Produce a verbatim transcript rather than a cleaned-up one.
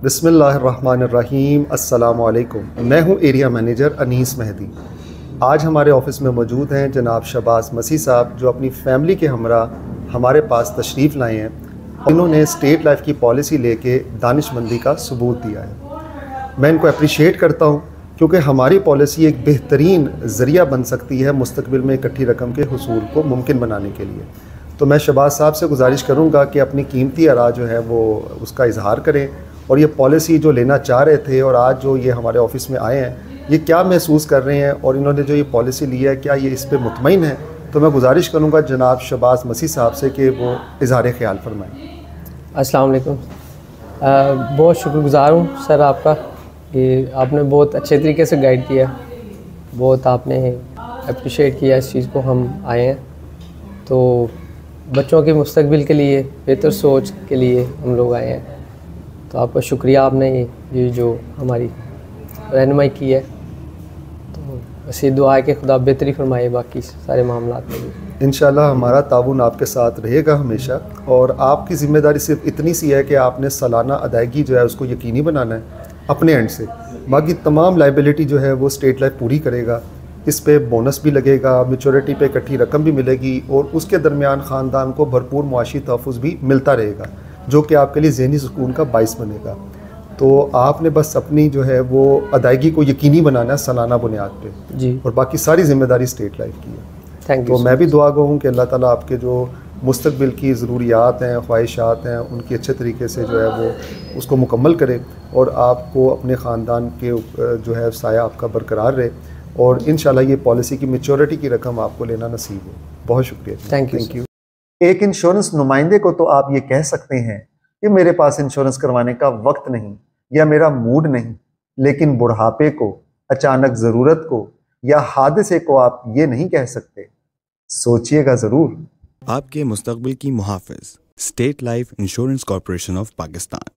बिस्मिल्लाहिर्रहमानिर्रहीम। अस्सलामुअलैकुम। मैं हूं एरिया मैनेजर अनीस मेहदी। आज हमारे ऑफ़िस में मौजूद हैं जनाब शहबाज मसीह साहब, जो अपनी फ़ैमिली के हमरा हमारे पास तशरीफ़ लाए हैं। इन्होंने स्टेट लाइफ की पॉलिसी लेके दानिशमंदी का सबूत दिया है। मैं इनको अप्रिशिएट करता हूँ क्योंकि हमारी पॉलिसी एक बेहतरीन ज़रिया बन सकती है मुस्तकबिल में इकट्ठी रकम के हुसूल को मुमकिन बनाने के लिए। तो मैं शहबाज साहब से गुजारिश करूँगा कि अपनी कीमती आरा जो है वो उसका इजहार करें और ये पॉलिसी जो लेना चाह रहे थे और आज जो ये हमारे ऑफ़िस में आए हैं, ये क्या महसूस कर रहे हैं और इन्होंने जो ये पॉलिसी ली है क्या ये इस पर मुतमईन है। तो मैं गुजारिश करूँगा जनाब शहबाज मसीह साहब से कि वो इजहार ख्याल फरमाएँ। अस्सलाम वालेकुम। बहुत शुक्रगुज़ार हूँ सर आपका कि आपने बहुत अच्छे तरीके से गाइड किया, बहुत आपने अप्रिशिएट किया इस चीज़ को। हम आए हैं तो बच्चों के मुस्तकबिल के लिए, बेहतर सोच के लिए हम लोग आए हैं। तो आपका शुक्रिया, आपने ये जो हमारी रहनुमाई की है। तो बस ये दुआ है कि खुदा बेहतरी फरमाए बाकी सारे मामलात में भी। इंशाल्लाह हमारा ताउन आपके साथ रहेगा हमेशा। और आपकी ज़िम्मेदारी सिर्फ इतनी सी है कि आपने सालाना अदायगी जो है उसको यकीनी बनाना है अपने एंड से। बाकी तमाम लाइबिलिटी जो है वो स्टेट लाइफ पूरी करेगा। इस पे बोनस भी लगेगा, मैच्योरिटी पे इकट्ठी रकम भी मिलेगी और उसके दरमियान ख़ानदान को भरपूर मुआशी तहफ़्फ़ुज़ भी मिलता रहेगा, जो कि आपके लिए ज़हनी सुकून का बाइस बनेगा। तो आपने बस अपनी जो है वो अदायगी को यकीनी बनाना है सालाना बुनियाद पे जी, और बाकी सारी ज़िम्मेदारी स्टेट लाइफ की है। Thank you. तो मैं भी दुआ गो हूँ कि अल्लाह ताला आपके जो मुस्तकबिल की ज़रूरियात हैं, ख्वाहिशात हैं, उनकी अच्छे तरीके से जो है वो उसको मुकम्मल करे और आपको अपने ख़ानदान के जो है साया आपका बरकरार रहे और इंशाल्लाह ये पॉलिसी की मैच्योरिटी की रकम आपको लेना नसीब हो। बहुत शुक्रिया। Thank you. Thank you. एक इंश्योरेंस नुमाइंदे को तो आप ये कह सकते हैं कि मेरे पास इंश्योरेंस करवाने का वक्त नहीं या मेरा मूड नहीं, लेकिन बुढ़ापे को, अचानक ज़रूरत को या हादसे को आप ये नहीं कह सकते। सोचिएगा ज़रूर। आपके मुस्तकबिल की मुहाफ़िज़, State Life Insurance Corporation of Pakistan.